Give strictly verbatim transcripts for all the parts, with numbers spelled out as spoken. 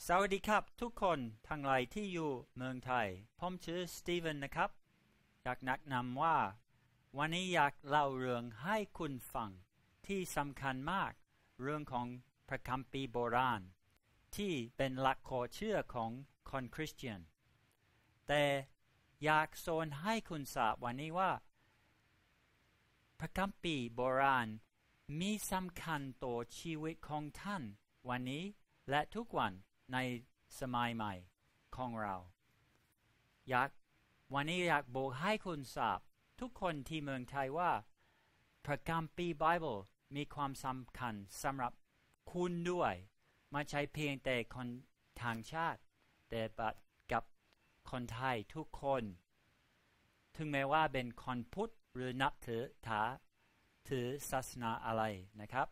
สวัสดีครับทุกคนทั้งหลายที่อยู่เมืองไทยผมชื่อสตีเวนนะครับอยากแนะนำว่าวันนี้อยากเล่าเรื่องให้คุณฟังที่สำคัญมากเรื่องของพระคัมภีร์โบราณที่เป็นหลักข้อเชื่อของคนคริสเตียนแต่อยากสอนให้คุณทราบวันนี้ว่าพระคัมภีร์โบราณมีสำคัญต่อชีวิตของท่านวันนี้และทุกวันในสมัยใหม่ของเราอยากวันนี้อยากบอกให้คุณทราบทุกคนที่เมืองไทยว่าพระคัมภีร์ไบเบิลมีความสำคัญสำหรับคุณด้วยไม่ใช่เพียงแต่คนทางชาติแต่กับคนไทยทุกคนถึงแม้ว่าเป็นคนพุทธหรือนับถือถาถือศาสนาอะไรนะครับ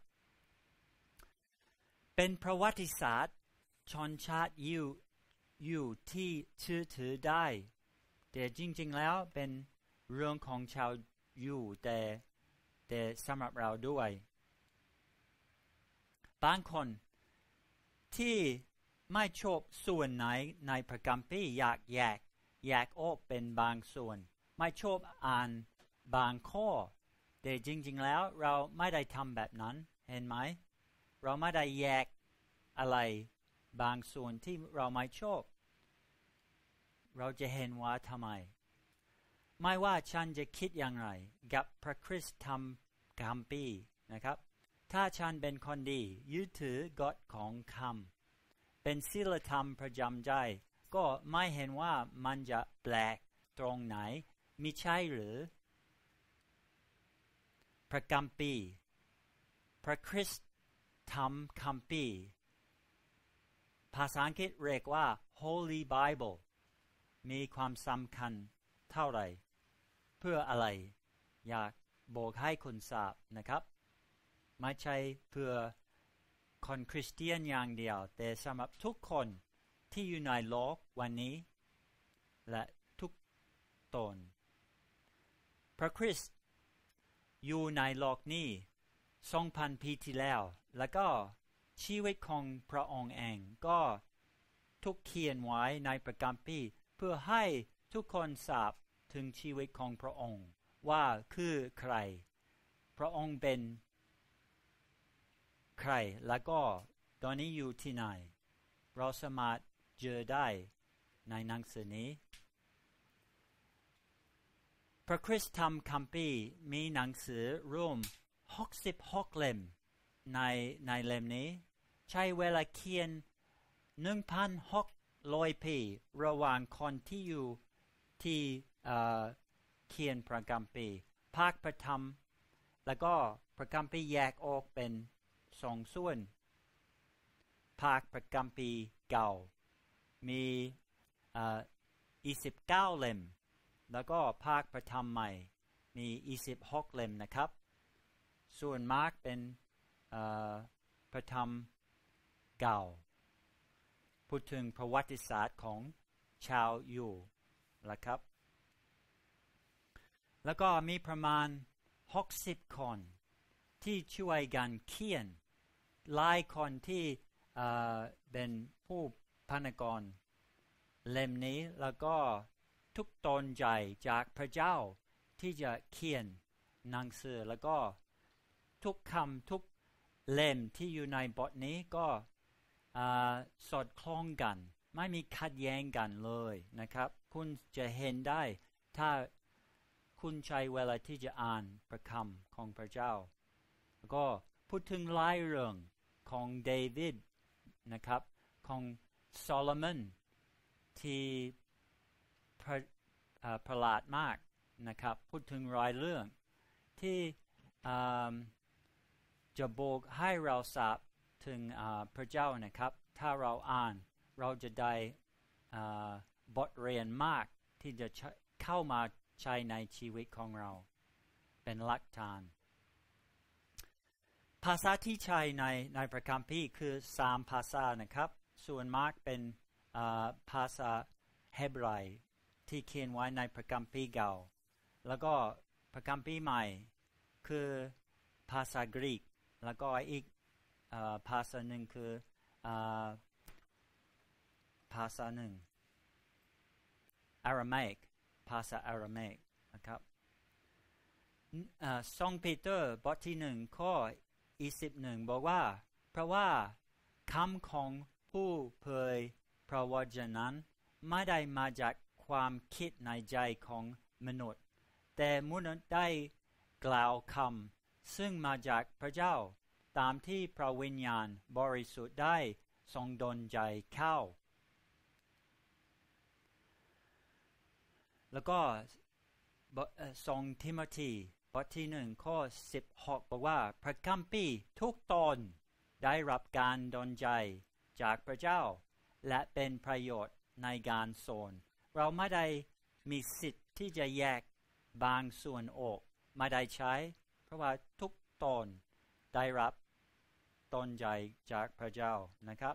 เป็นประวัติศาสตร์ชนชาติอยู่อยู่ที่เชื่อถือได้แต่จริงๆแล้วเป็นเรื่องของชาวอยู่แต่แต่สำหรับเราด้วยบางคนที่ไม่ชอบส่วนไหนในพระคัมภีร์อยากแยกแยกออกเป็นบางส่วนไม่ชอบอ่านบางข้อแต่จริงๆแล้วเราไม่ได้ทำแบบนั้นเห็นไหมเราไม่ได้แยกอะไรบางส่วนที่เราไม่ชอบเราจะเห็นว่าทำไมไม่ว่าฉันจะคิดอย่างไรกับพระคริสต์ธรรมคัมภีร์นะครับถ้าฉันเป็นคนดียึดถือกฎของคำเป็นศีลธรรมประจำใจก็ไม่เห็นว่ามันจะแปลกตรงไหนมิใช่หรือพระคัมภีร์พระคริสต์ธรรมคัมภีร์ภาษาอังกฤษเรียกว่า Holy Bible มีความสำคัญเท่าไหร่เพื่ออะไรอยากบอกให้คุณทราบนะครับไม่ใช่เพื่อคนคริสเตียนอย่างเดียวแต่สำหรับทุกคนที่อยู่ในโลกวันนี้และทุกตนพระคริสต์อยู่ในโลกนี้สองพันปีที่แล้วแล้วก็ชีวิตของพระองค์เองก็ทุกเขียนไว้ในพระคัมภีร์เพื่อให้ทุกคนทราบถึงชีวิตของพระองค์ว่าคือใครพระองค์เป็นใครแล้วก็ตอนนี้อยู่ที่ไหนเราสามารถเจอได้ในหนังสือนี้พระคริสต์ธรรมคัมภีร์มีหนังสือรวมหกสิบหกเล่มในในเล่มนี้ใช้เวลาเขียน หนึ่งพันหกร้อย ปีระหว่างคนที่อยู่ที่เอ่อเขียนพระคัมภีร์ภาคพระธรรมแล้วก็พระคัมภีร์แยกออกเป็นสองส่วนภาคพระคัมภีร์เก่ามีเอ่อยี่สิบเก้าเล่มแล้วก็ภาคพระธรรมใหม่มียี่สิบหกเล่มนะครับส่วนมากเป็นพระธรรมเก่าพูดถึงประวัติศาสตร์ของชาวยูนะครับแล้วก็มีประมาณหกสิบคนที่ช่วยกันเขียนหลายคนที่เป็นผู้พนกรเล่มนี้แล้วก็ทุกตนใจจากพระเจ้าที่จะเขียนหนังสือแล้วก็ทุกคำทุกเล่มที่อยู่ในบทนี้ก็สอดคล้องกันไม่มีขัดแย้งกันเลยนะครับคุณจะเห็นได้ถ้าคุณใช้เวลาที่จะอ่านพระคำของพระเจ้าแล้วก็พูดถึงหลายเรื่องของเดวิดนะครับของโซโลมอนที่ประหลาดมากนะครับพูดถึงหลายเรื่องที่จะบอกให้เราทราบถึงพระเจ้านะครับถ้าเราอ่านเราจะได้บทเรียนมากที่จะเข้ามาใช้ในชีวิตของเราเป็นหลักฐานภาษาที่ใช้ในในพระคัมภีร์คือสามภาษานะครับส่วนมากเป็นภาษาเฮบรายที่เขียนไว้ในพระคัมภีร์เก่าแล้วก็พระคัมภีร์ใหม่คือภาษากรีกแล้วก็อีกภาษาหนึ่งคือภาษาหนึ่งอารามิกภาษาอารามิกนะครับสองปีเตอร์บทที่หนึ่งข้อยี่สิบเอ็ดบอกว่าเพราะว่าคำของผู้เผยพระวจนะนั้นไม่ได้มาจากความคิดในใจของมนุษย์แต่มนุษย์ได้กล่าวคำซึ่งมาจากพระเจ้าตามที่พระวิญญาณบริสุทธิ์ได้ทรงดลใจเข้าแล้วก็สองทิโมธีบทที่หนึ่งข้อสิบหกบอกว่าพระคัมภีร์ทุกตอนได้รับการดลใจจากพระเจ้าและเป็นประโยชน์ในการสอนเราไม่ได้มีสิทธิ์ที่จะแยกบางส่วนออกไม่ได้ใช้เพราะว่าทุกตอนได้รับดลใจจากพระเจ้านะครับ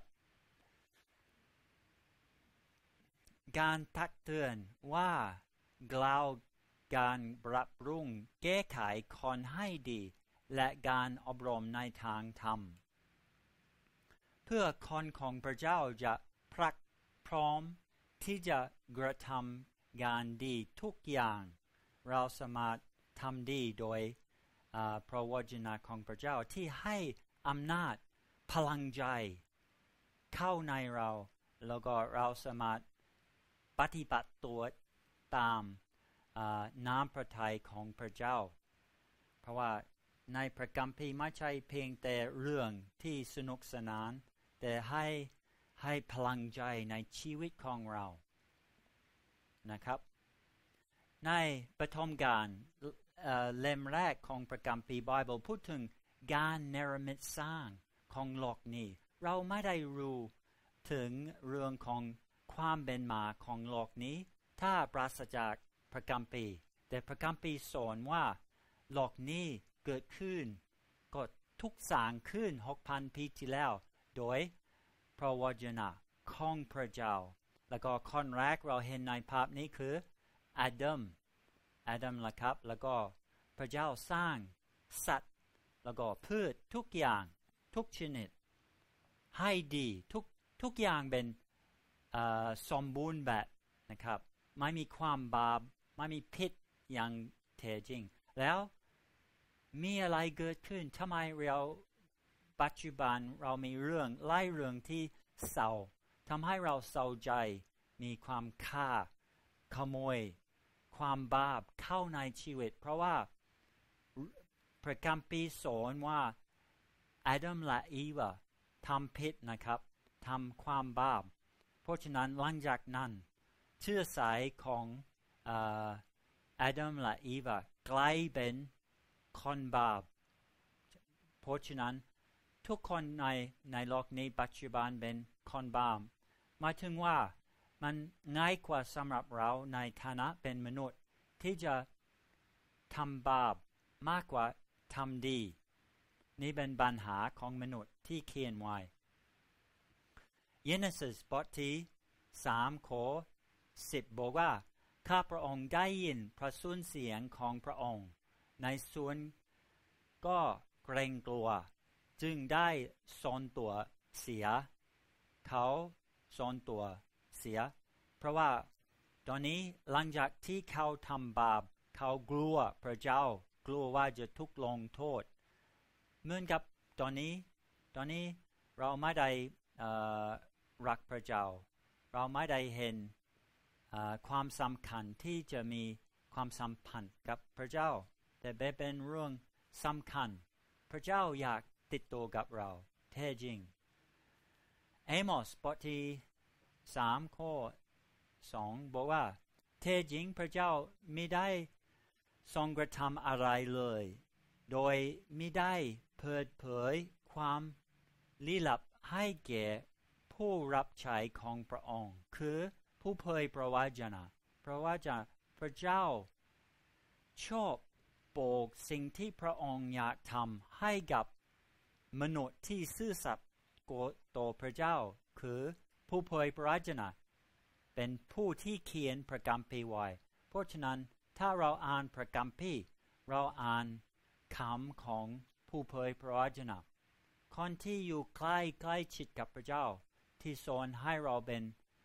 การทักเตือนว่ากล่าวการปรับปรุงแก้ไขคนให้ดีและการอบรมในทางธรรมเพื่อคนของพระเจ้าจะพรักพร้อมที่จะกระทำงานดีทุกอย่างเราสามารถทำดีโดยพระวจนะของพระเจ้าที่ให้อำนาจพลังใจเข้าในเราแล้วก็เราสามารถปฏิบัติตัวตามน้ำพระทัยของพระเจ้าเพราะว่าในพระคัมภีร์ไม่ใช่เพียงแต่เรื่องที่สนุกสนานแต่ให้ให้พลังใจในชีวิตของเรานะครับในปฐมกาลเล่มแรกของพระคัมภีร์ไบเบิลพูดถึงการเนรมิตสร้างของโลกนี้เราไม่ได้รู้ถึงเรื่องของความเป็นมาของโลกนี้ถ้าปราศจากพระคัมภีร์แต่พระคัมภีร์สอนว่าโลกนี้เกิดขึ้นก็ทุกสร้างขึ้น หกพัน ปีที่แล้วโดยพระวจนะของพระเจ้าแล้วก็คนแรกเราเห็นในภาพนี้คืออาดัมอาดัมล่ะครับแล้วก็พระเจ้าสร้างสัตว์แล้วก็พืชทุกอย่างทุกชนิดให้ดีทุกทุกอย่างเป็นสมบูรณ์แบบนะครับไม่มีความบาปไม่มีพิษอย่างแท้จริงแล้วมีอะไรเกิดขึ้นทำไมเราปัจจุบันเรามีเรื่องไล่เรื่องที่เศร้าทำให้เราเศร้าใจมีความฆ่าขโมยความบาปเข้าในชีวิตเพราะว่าพระคัมภีร์สอนว่าอาดัมและอีวาทำผิดนะครับทำความบาปเพราะฉะนั้นหลังจากนั้นเชื้อสายของอาดัมและอีวากลายเป็นคนบาปเพราะฉะนั้นทุกคนในในโลกนี้ปัจจุบันเป็นคนบาปหมายถึงว่ามันง่ายกว่าสำหรับเราในฐานะเป็นมนุษย์ที่จะทำบาปมากกว่าทำดีนี่เป็นปัญหาของมนุษย์ที่เขียนไว้เยเนซิสบทที่สามข้อสิบบอกว่าข้าพระองค์ได้ยินพระสุนเสียงของพระองค์ในสวนก็เกรงกลัวจึงได้ซ่อนตัวเสียเขาซ่อนตัวเสียเพราะว่าตอนนี้หลังจากที่เขาทำบาปเขากลัวพระเจ้ากลัวว่าจะถูกลงโทษเหมือนกับตอนนี้ตอนนี้เราไม่ได้รักพระเจ้าเราไม่ได้เห็นความสำคัญที่จะมีความสัมพันธ์กับพระเจ้าแต่เป็นเรื่องสำคัญพระเจ้าอยากติดต่อกับเราแท้จริงเอโมสบทที่สามข้อสองบอกว่าแท้จริงพระเจ้าไม่ได้ทรงกระทำอะไรเลยโดยไม่ได้เปิดเผยความลี้ลับให้แก่ผู้รับใช้ของพระองค์คือผู้เผยพระวจนะเพราะว่าจะพระเจ้าชอบปกสิ่งที่พระองค์อยากทำให้กับมนุษย์ที่ซื่อสัตย์ต่อพระเจ้าคือผู้เผยพระวจนะเป็นผู้ที่เขียนพระคัมภีร์ไว้เพราะฉะนั้นถ้าเราอ่านพระคัมภีร์เราอ่านคำของผู้เผยพระวจนะคนที่อยู่ใกล้ใกล้ชิดกับพระเจ้าที่สอนให้เราเป็น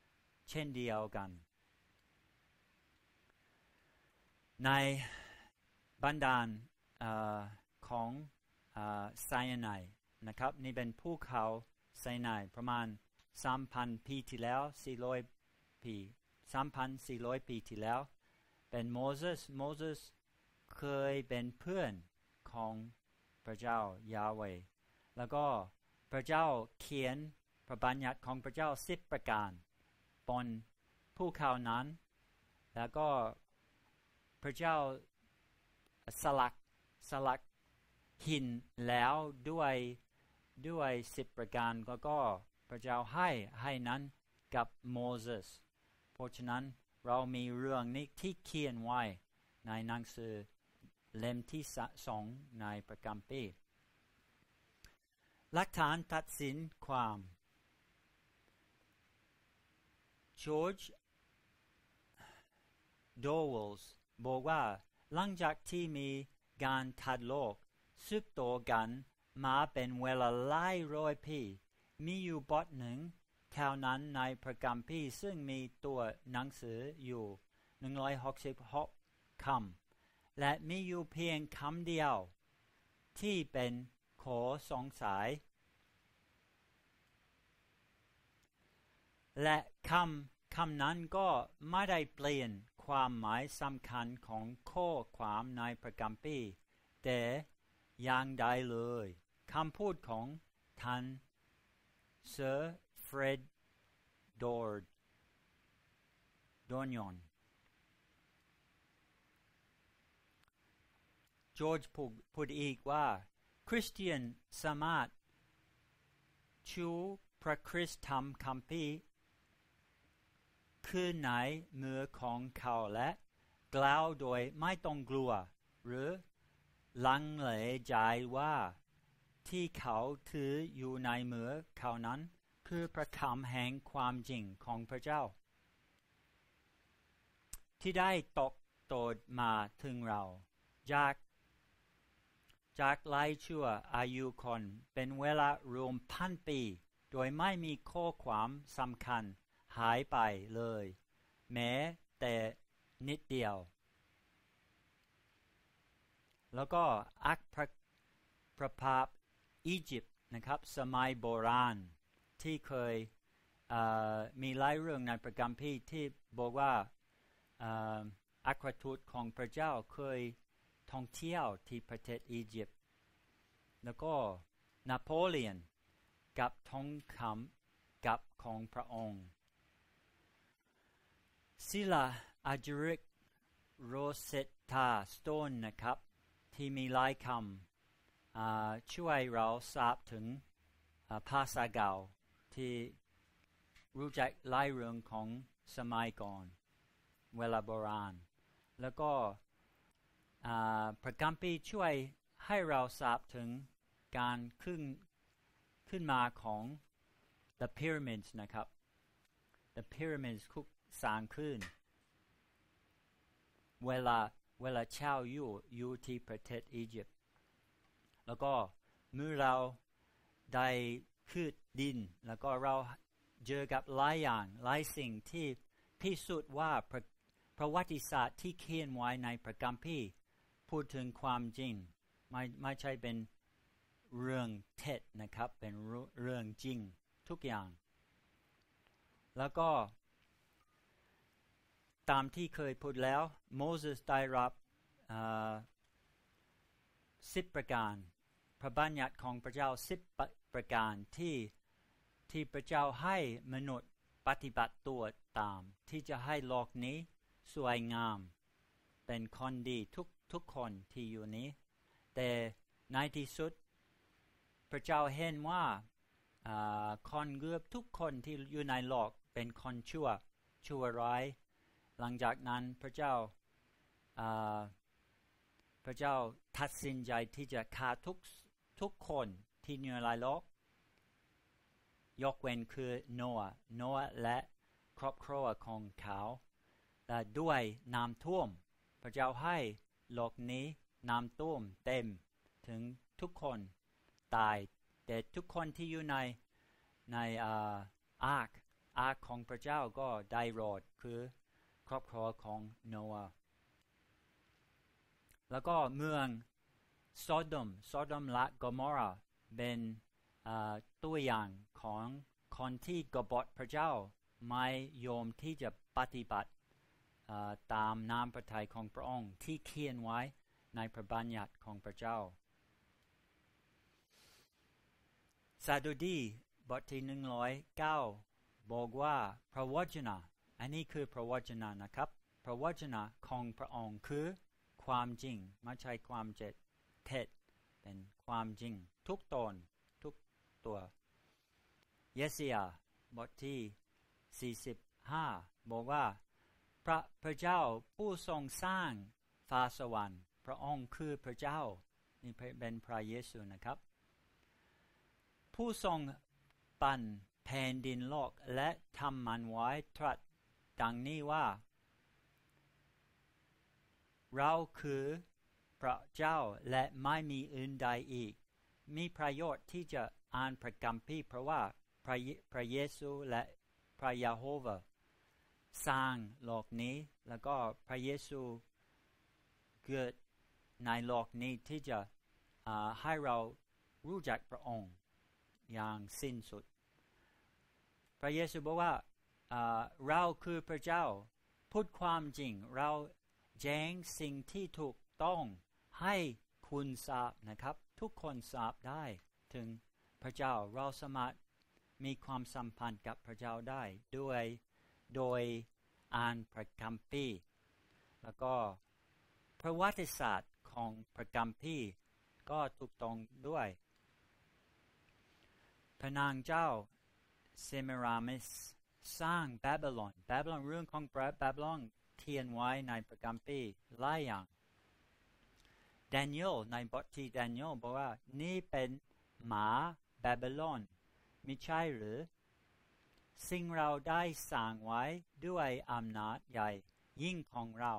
เช่นเดียวกันในบันดาลของไซยาไนด์นะครับนี่เป็นภูเขาไซยาไนด์ประมาณ สามพัน ปีที่แล้วสี่ร้อยปี สามพันสี่ร้อย ปีที่แล้วเป็นโมเสสโมเสสเคยเป็นเพื่อนของพระเจ้ายาห์เวห์แล้วก็พระเจ้าเขียนพระบัญญัติของพระเจ้าสิบประการบนภูเขานั้นแล้วก็พระเจ้าสลักสลักหินแล้วด้วยด้วยสิบประการก็ก็พระเจ้าให้ให้นั้นกับโมเสสเพราะฉะนั้นเรามีเรื่องนี้ที่เขียนไว้ในหนังสือเล่มที่สองในพระคัมภีร์หลักฐานตัดสินความจอร์จโดเวลส์บอกว่าหลังจากที่มีการทัดโลกสืบต่อกันมาเป็นเวลาหลายร้อยปีมีอยู่บทหนึ่งเท่านั้นในพระคัมภีร์ซึ่งมีตัวหนังสืออยู่หนึ่งร้อยหกสิบหกคำและมีอยู่เพียงคำเดียวที่เป็นข้อสงสัยและคำคำนั้นก็ไม่ได้เปลี่ยนความหมายสำคัญของข้อความในพระคัมภีร์แต่อย่างใดเลยคำพูดของท่านเซอร์เฟรดดอร์ดอนยอนจอร์จพูดอีกว่าคริสเตียนสามารถชูพระคริสต์ธรรมคัมภีร์ขึ้นในมือของเขาและกล่าวโดยไม่ต้องกลัวหรือลังเลใจว่าที่เขาถืออยู่ในมือเขานั้นคือพระคำแห่งความจริงของพระเจ้าที่ได้ตกโตดมาถึงเราจากจากหลายชั่วอายุคนเป็นเวลารวมพันปีโดยไม่มีข้อความสำคัญหายไปเลยแม้แต่นิดเดียวแล้วก็อักพระประภาพอียิปต์นะครับสมัยโบราณที่เคยมีหลายเรื่องในพระคัมภีร์ที่บอกว่าอัครทูตของพระเจ้าเคยท่องเที่ยวที่ประเทศอียิปต์แล้วก็นโปเลียนกับทองคำกับของพระองค์ศิลาอาจาริกโรเซตตาสโตนนะครับที่มีหลายคำช่วยเราทราบถึงภาษาเก่าที่รู้จักหลายเรื่องของสมัยก่อนเวลาโบราณแล้วก็พระคัมภีร์ช่วยให้เราทราบถึงการขึ้นขึ้นมาของ the pyramids นะครับ the pyramids คุกสร้างขึ้นเวลาเวลาชาวอยู่อยู่ที่ประเทศอียิปต์แล้วก็เมื่อเราได้ขุดดินแล้วก็เราเจอกับหลายอย่างหลายสิ่งที่พิสูจน์ว่าประวัติศาสตร์ที่เขียนไว้ในพระคัมภีร์พูดถึงความจริงไม่ไม่ใช่เป็นเรื่องเท็จนะครับเป็นเรื่องจริงทุกอย่างแล้วก็ตามที่เคยพูดแล้วโมเสสได้รับสิบประการพระบัญญัติของพระเจ้าสิบประการที่ที่พระเจ้าให้มนุษย์ปฏิบัติตัวตามที่จะให้โลกนี้สวยงามเป็นคนดีทุกทุกคนที่อยู่นี้แต่ในที่สุดพระเจ้าเห็นว่าคนเกือบทุกคนที่อยู่ในโลกเป็นคนชั่วชั่วร้ายหลังจากนั้นพระเจ้าพระเจ้าตัดสินใจที่จะฆ่าทุกทุกคนที่อยู่ในโลกยกเว้นคือโนอาห์โนอาห์และครอบครัวของเขาและด้วยน้ำท่วมพระเจ้าให้โลกนี้น้ำท่วมเต็มถึงทุกคนตายแต่ทุกคนที่อยู่ในในอาร์คอาร์คของพระเจ้าก็ได้รอดคือครอบครัวของโนอาห์แล้วก็เมืองโซโดมโซโดมและกอมอราเป็นตัวอย่างของคนที่กบฏพระเจ้าไม่ยอมที่จะปฏิบัติตามน้ำพระทัยของพระองค์ที่เขียนไว้ในพระบัญญัติของพระเจ้าสดุดีบทที่หนึ่งร้อยเก้าบอกว่าพระวจนะอันนี้คือพระวจนะนะครับพระวจนะของพระองค์คือความจริงไม่ใช่ความเท็จเป็นความจริงทุกตนทุกตัวเยสยาห์บทที่สี่สิบห้าบอกว่าพระพระเจ้าผู้ทรงสร้างฟ้าสวรรค์พระองค์คือพระเจ้านี่เป็นพระเยซูนะครับผู้ทรงปั้นแผ่นดินโลกและทำมันไว้ตรัสดังนี้ว่าเราคือพระเจ้าและไม่มีอื่นใดอีกมีประโยชน์ที่จะอ่านพระคัมภีร์เพราะว่าพระพระเยซูและพระยาโฮวาสร้างโลกนี้แล้วก็พระเยซูเกิดในโลกนี้ที่จะให้เรารู้จักพระองค์อย่างสิ้นสุดพระเยซูบอกว่าเราคือพระเจ้าพูดความจริงเราแจ้งสิ่งที่ถูกต้องให้คุณทราบนะครับทุกคนทราบได้ถึงพระเจ้าเราสามารถมีความสัมพันธ์กับพระเจ้าได้ด้วยโดยอ่านพระคัมภีร์แล้วก็ประวัติศาสตร์ของพระคัมภีร์ก็ถูกต้องด้วยพระนางเจ้าเซมิรามิสสร้างบาบิลอนบาบิลอนเรื่องของบาบิลอนเขียนไว้ในพระคัมภีร์หลายอย่างดานิเอลในบทที่ดานิเอลบอกว่านี่เป็นหมาบาบิลอนมิใช่หรือสิ่งเราได้สร้างไว้ด้วยอำนาจใหญ่ยิ่งของเรา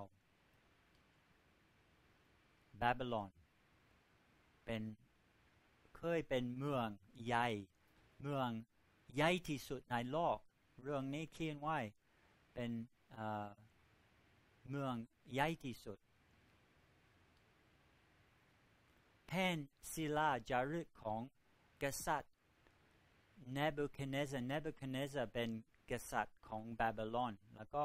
บาบิลอนเป็นเคยเป็นเมืองใหญ่เมืองใหญ่ที่สุดในโลกเรื่องนี้เขียนไว้เป็นเมืองใหญ่ที่สุดแผ่นศิลาจารึกของกษัตริย์เนบูคัดเนซัรเนบูคัดเนซัรเป็นกษัตริย์ของบาบิลอนแล้วก็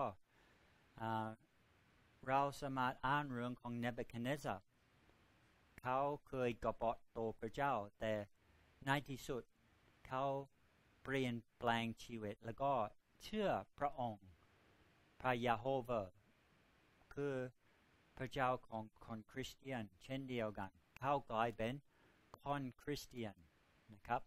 เราสามารถอ่านเรื่องของเนบูคัดเนซัรเขาเคยกบฏต่อพระเจ้าแต่ในที่สุดเขาเปลี่ยนแปลงชีวิตแล้วก็เชื่อพระองค์พระยาโฮวาคือพระเจ้าของคนคริสเตียนเช่นเดียวกันเขากลายเป็นคนคริสเตียนนะครับ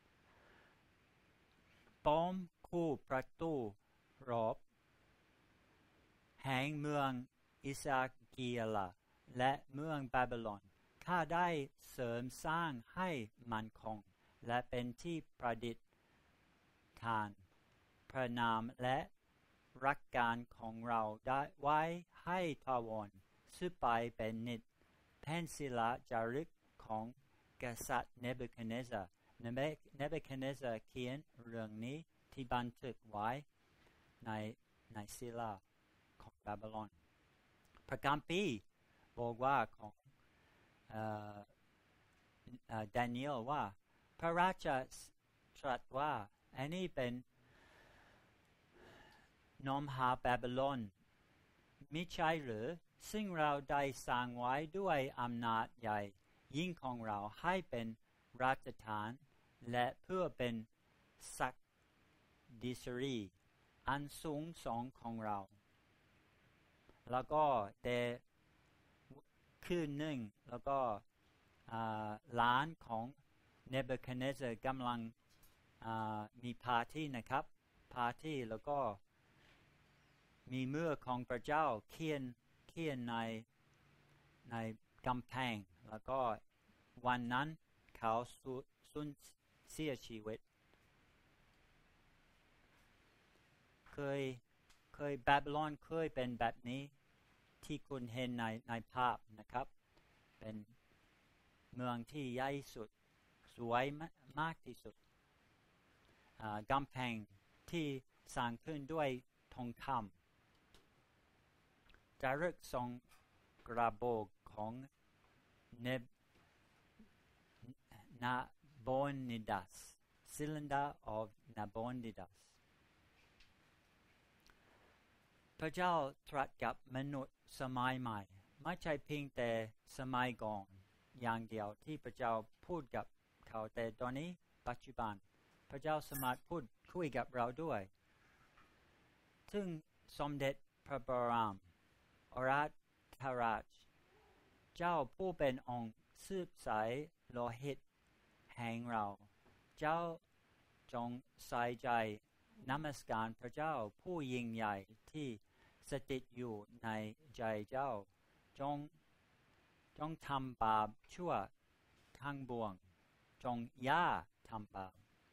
ป้อมคู่ประตูรอบแห่งเมืองอิสาเกียลาและเมืองบาบิลอนข้าได้เสริมสร้างให้มั่นคงและเป็นที่ประดิษฐานพระนามและรักการของเราได้ไว้ให้ถาวรสืบไปเป็นนิจแผ่นศิลาจารึกของกษัตริย์เนบูคัดเนซัรเนบูคัดเนซัรเขียนเรื่องนี้ที่บันทึกไว้ในในศิลาของบาบิลอนพระคัมภีร์บอกว่าของดานิเอลว่าพระราชาตรัสว่าอันนี้เป็นนมหาบาบิลอนมิใช่หรือซึ่งเราได้สร้างไว้ด้วยอำนาจใหญ่ยิ่งของเราให้เป็นราชฐานและเพื่อเป็นศักดิสรีอันสูงส่งของเราแล้วก็แต่คืนหนึ่งแล้วก็หลานของเนบูคัดเนซัรกำลังมีปาร์ตี้นะครับปาร์ตี้แล้วก็มีมือของพระเจ้าเขียนเขียนในในกำแพงแล้วก็วันนั้นเขาสูญเสียชีวิตเคยเคยบาบิลอนเคยเป็นแบบนี้ที่คุณเห็นในในภาพนะครับเป็นเมืองที่ใหญ่สุดสวยมากที่สุดกำแพงที่สร้างขึ้นด้วยทองคำจารึกทรงกระโบกของเนบนาโบนิดัส Cylinder of Nabonidus พระเจ้าตรัสกับมนุษย์สมัยใหม่ไม่ใช่เพียงแต่สมัยก่อนอย่างเดียวที่พระเจ้าพูดกับเขาแต่ตอนนี้ปัจจุบันพระเจ้าสามารถพูดคุยกับเราด้วยซึ่งสมเด็จพระบรมโอรสราชเจ้าผู้เป็นองค์สืบสายโลหิตแห่งเราเจ้าจงใส่ใจนมัสการพระเจ้าผู้ยิ่งใหญ่ที่สถิตอยู่ในใจเจ้าจงจงทำบาปชั่วทั้งปวงจงอย่าทำบาป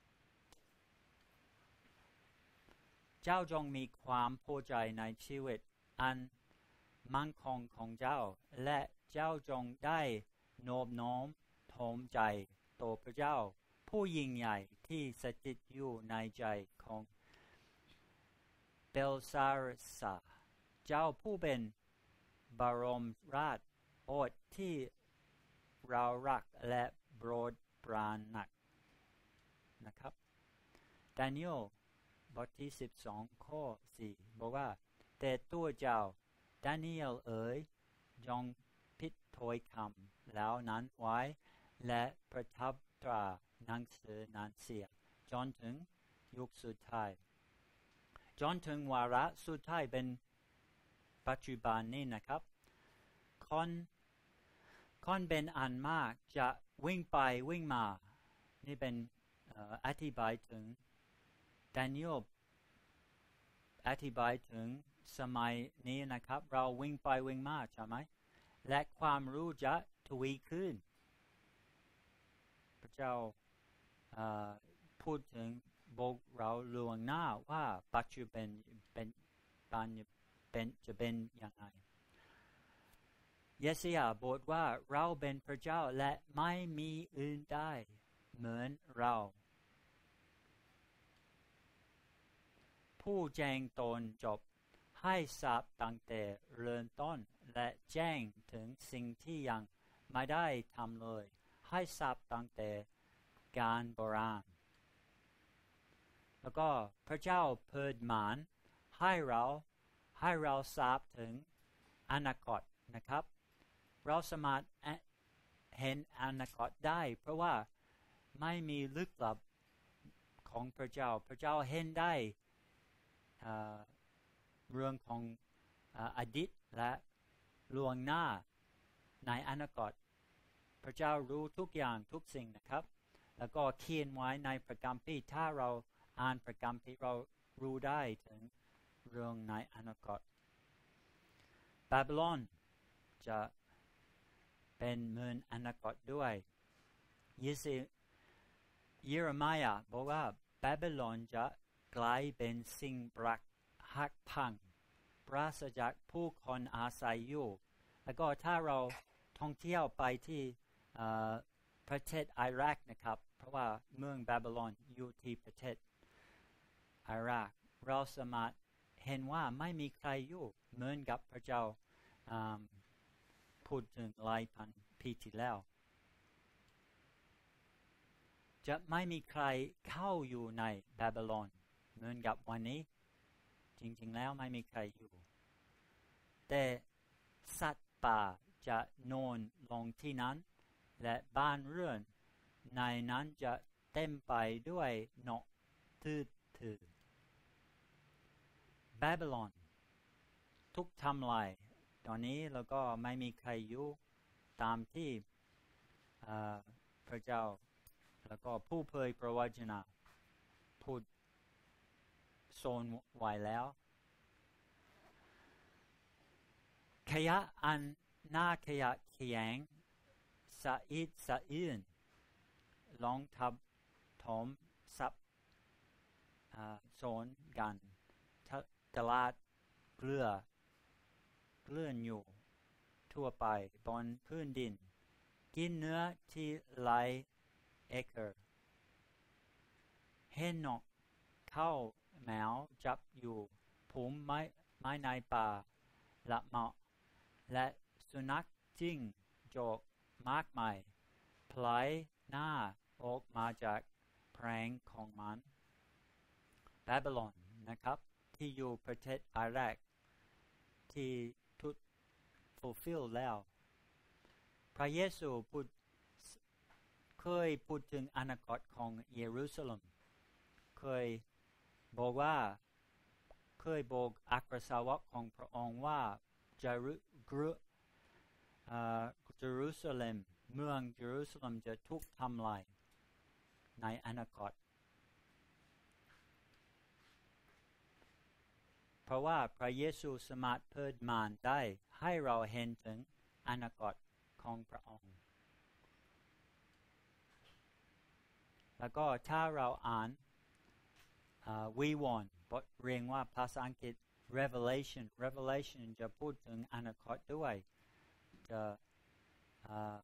เจ้าจงมีความพอใจในชีวิตอันมั่นคงของเจ้าและเจ้าจงได้โนบน้อมถ่อมใจต่อพระเจ้าผู้ยิ่งใหญ่ที่สถิตอยู่ในใจของเบลซาร์ซาเจ้าผู้เป็นบรมราชโอษฐ์ที่เรารักและโปรดปรานนักนะครับดานิเอลบทที่สิบสองข้อสี่บอกว่าแต่ตัวเจ้าดานิเอลเอ๋ยจงพิจถ้อยคำแล้วนั้นไว้และประทับตราหนังสือนั้นเสียจนถึงยุคสุดท้ายจนถึงวาระสุดท้ายเป็นปัจจุบันนี้นะครับคนคนเป็นอันมากจะวิ่งไปวิ่งมานี่เป็นอธิบายถึงดานิเอลอธิบายถึงสมัยนี้นะครับเราวิ่งไปวิ่งมาใช่ไหมและความรู้จะทวีขึ้นพระเจ้าพูดถึงบอกเราล่วงหน้าว่าปัจจุบันเป็นเป็นจะเป็นอย่างไรเยสยาห์บอกว่าเราเป็นพระเจ้าและไม่มีอื่นได้เหมือนเราผู้แจ้งตนจบให้ทราบตั้งแต่เริ่มต้นและแจ้งถึงสิ่งที่ยังไม่ได้ทำเลยให้ทราบตั้งแต่การโบราณแล้วก็พระเจ้าเปิดหมานให้เราให้เราทราบถึงอนาคตนะครับเราสามารถเห็นอนาคตได้เพราะว่าไม่มีลึกลับของพระเจ้าพระเจ้าเห็นได้เรื่องของอดีตและล่วงหน้าในอนาคตพระเจ้ารู้ทุกอย่างทุกสิ่งนะครับแล้วก็เขียนไว้ในพระคัมภีร์ถ้าเราอ่านพระคัมภีร์เรารู้ได้ถึงเรื่องในอนาคตบาบิโลนจะเป็นเมืองอนาคตด้วยเยเรมียาบอกว่าบาบิโลนจะกลายเป็นสิ่งปรักหักพังปราศจากผู้คนอาศัยอยู่แล้วก็ถ้าเราท่องเที่ยวไปที่ประเทศอิรักนะครับเพราะว่าเมืองบาบิโลนอยู่ที่ประเทศอิรักเราสามารถเห็นว่าไม่มีใครอยู่เหมือนกับพระเจ้าพูดถึงหลายพันปีที่แล้วจะไม่มีใครเข้าอยู่ในบาบิโลนเหมือนกับวันนี้จริงๆแล้วไม่มีใครอยู่แต่สัตว์ป่าจะนอนลงที่นั้นและบ้านเรือนในนั้นจะเต็มไปด้วยนกทื่อๆบาบิโลนทุกทำลายตอนนี้แล้วก็ไม่มีใครอยู่ตามที่พระเจ้าแล้วก็ผู้เผยพระวจนะพูดโซนไว้แล้วขยะอันน่าขยะแขยงสะอิดสะอื้นลองทับถมซับโซนกันตลาดเกลือเกลื่อนอยู่ทั่วไปบนพื้นดินกินเนื้อที่หลายเอเคอร์เห็นนกเข้าแมวจับอยู่ภูมิไม้ไม้ในป่าละเหมาะและสุนัขจิ้งจอกมากมายพลายหน้าออกมาจากแผงของมันบาบิลอนนะครับที่อยู่ประเทศอิรักที่ทุก fulfill แล้วพระเยซูพูดเคยพูดถึงอนาคตของเยรูซาเล็มเคยบอกว่าเคยบอกอัครสาวกของพระองค์ว่าเยรูกรุเยรูซาเล็มเมืองเยรูซาเล็มจะถูกทำลายในอนาคตเพราะว่าพระเยซูสามารถเปิดม่านได้ให้เราเห็นถึงอนาคตของพระองค์แล้วก็ถ้าเราอ่านวิวรณ์บทเรียนว่าภาษาอังกฤษ revelation revelation จะพูดถึงอนาคตด้วยจะ uh,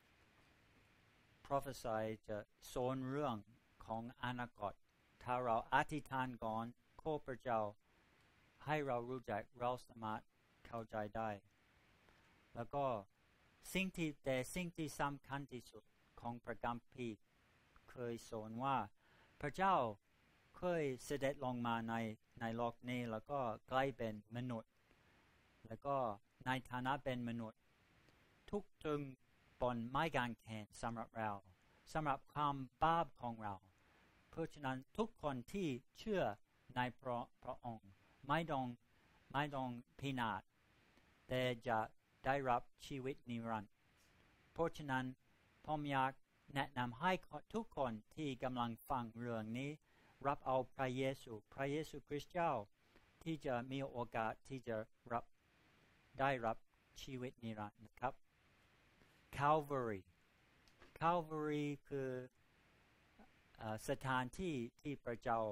prophesy จะสอนเรื่องของอนาคตถ้าเราอธิษฐานก่อนขอพระเจ้าให้เรารู้จักเราสามารถเข้าใจได้แล้วก็สิ่งที่แต่สิ่งที่สำคัญที่สุดของพระคัมภีร์เคยสอนว่าพระเจ้าเคยเสด็จลงมาในในโลกนี้แล้วก็กลายเป็นมนุษย์แล้วก็ในฐานะเป็นมนุษย์ทุกถึงบนไม้กางเขนสำหรับเราสำหรับความบาปของเราเพราะฉะนั้นทุกคนที่เชื่อในพระพระองค์ไม่ต้องไม่ต้องพินาศแต่จะได้รับชีวิตนิรันดร์เพราะฉะนั้นผมอยากแนะนำให้ทุกคนที่กำลังฟังเรื่องนี้รับเอาพระเยซูพระเยซูคริสต์เจ้าที่จะมีโอกาสที่จะรับได้รับชีวิตนิรันดร์นะครับ Calvary Calvary คือสถานที่ที่พระเจ้า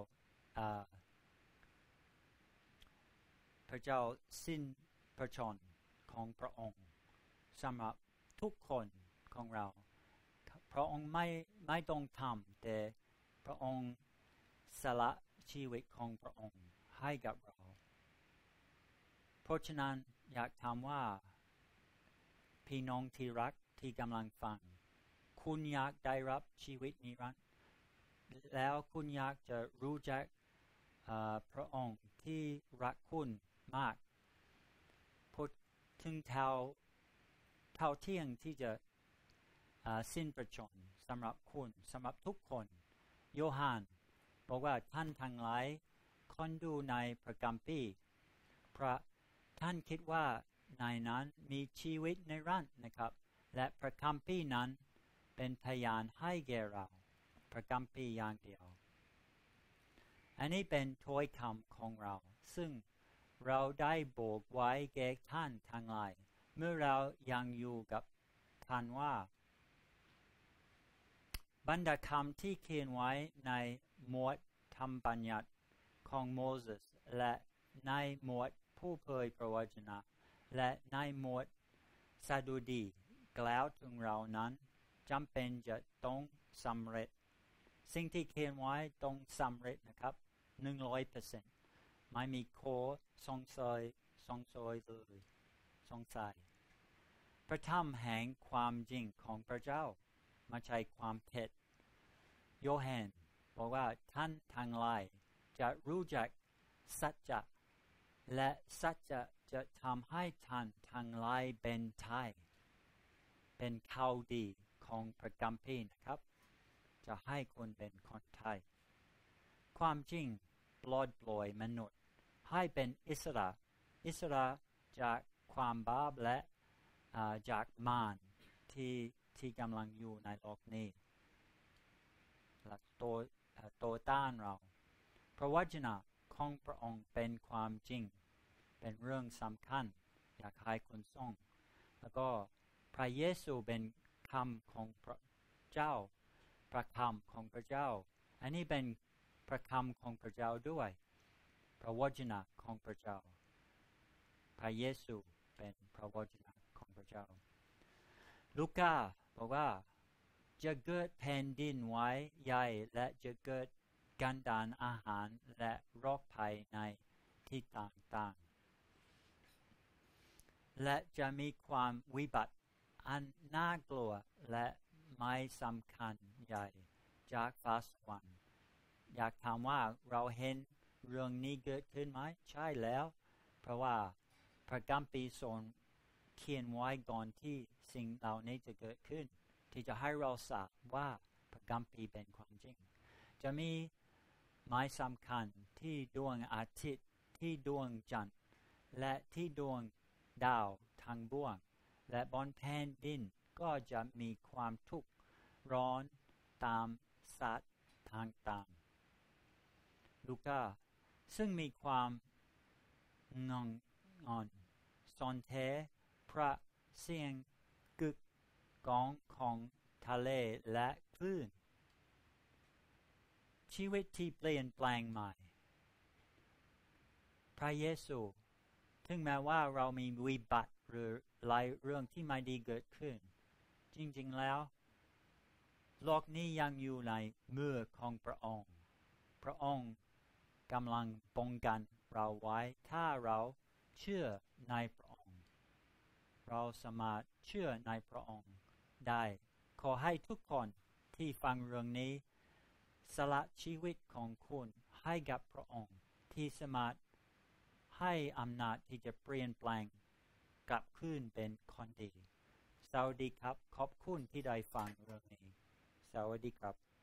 พระเจ้าสิ้นพระชนของพระองค์สำหรับทุกคนของเราพระองค์ไม่ไม่ต้องทำแต่พระองค์สละชีวิตของพระองค์ให้กับเราเพราะฉะนั้นอยากถามว่าพี่น้องที่รักที่กำลังฟังคุณอยากได้รับชีวิตนิรันดร์แล้วคุณอยากจะรู้จักพระองค์ที่รักคุณมากพูดถึงเท่าเท่าเที่ยงที่จะสิ้นพระชนสำหรับคุณสำหรับทุกคนโยฮันบอกว่าท่านทั้งหลายคนดูในพระคัมภีร์พระท่านคิดว่าในนั้นมีชีวิตในรันดร์นะครับและพระคัมภีร์นั้นเป็นพยานให้แก่เราพระคัมภีร์อย่างเดียวอันนี้เป็นถ้อยคำของเราซึ่งเราได้บอกไว้แก่ท่านทั้งหลายเมื่อเรายังอยู่กับท่านว่าบรรดาคำที่เขียนไว้ในหมวดธรรมบัญญัติของโมเสสและในหมวดผู้เผยพระวจนะและในหมวดสดุดีกล่าวถึงเรานั้นจำเป็นจะต้องสำเร็จสิ่งที่เขียนไว้ต้องสำเร็จนะครับ หนึ่งร้อยเปอร์เซ็นต์ ไม่มีข้อสงสัยสงสัยเลยสงสัยพระธรรมแห่งความจริงของพระเจ้าไม่ใช่ความเท็จโยฮันบอกว่าท่านทั้งหลายจะรู้จักสัจจะและสัจจะจะทำให้ท่านทั้งหลายเป็นไทยเป็นข่าวดีของพระคัมภีร์นะครับจะให้คนเป็นคนไทยความจริงปลดปล่อยมนุษย์ให้เป็นอิสระอิสระจากความบาปและจากมารที่ที่กำลังอยู่ในโลกนี้และตัวตัวต้านเราพระวจนะของพระองค์เป็นความจริงเป็นเรื่องสำคัญอยากให้คนทรงแล้วก็พระเยซูเป็นคำของพระเจ้าพระคำของพระเจ้าอันนี้เป็นพระคำของพระเจ้าด้วยพระวจนะของพระเจ้าพระเยซูเป็นพระวจนะของพระเจ้าลูกาบอกว่าจะเกิดแผ่นดินไหวใหญ่และจะเกิดกันดารอาหารและโรคและจะมีความวิบัติอันน่ากลัวและไม่สำคัญใหญ่จากฟ้าสวรรค์อยากถามว่าเราเห็นเรื่องนี้เกิดขึ้นไหมใช่แล้วเพราะว่าพระคัมภีร์ทรงเขียนไว้ก่อนที่สิ่งเหล่านี้จะเกิดขึ้นที่จะให้เราทราบว่าพระคัมภีร์เป็นความจริงจะมีหมายสำคัญที่ดวงอาทิตย์ที่ดวงจันทร์และที่ดวงดาวทั้งปวงและบนแผ่นดินก็จะมีความทุกข์ร้อนตามสัตว์ต่างๆลูกาซึ่งมีความงงงอนสนเทพระเสียงกึกก้องของทะเลและคลื่นชีวิตที่เปลี่ยนแปลงใหม่พระเยซูถึงแม้ว่าเรามีวิบัติหรือหลายเรื่องที่ไม่ดีเกิดขึ้นจริงๆแล้วโลกนี้ยังอยู่ในมือของพระองค์พระองค์กำลังป้องกันเราไว้ถ้าเราเชื่อในพระองค์เราสามารถเชื่อในพระองค์ได้ขอให้ทุกคนที่ฟังเรื่องนี้สละชีวิตของคุณให้กับพระองค์ที่สามารถให้อำนาจที่จะเปลี่ยนแปลงกลับคืนเป็นคนดีสวัสดีครับขอบคุณที่ได้ฟังเรื่องนี้สวัสดีครับ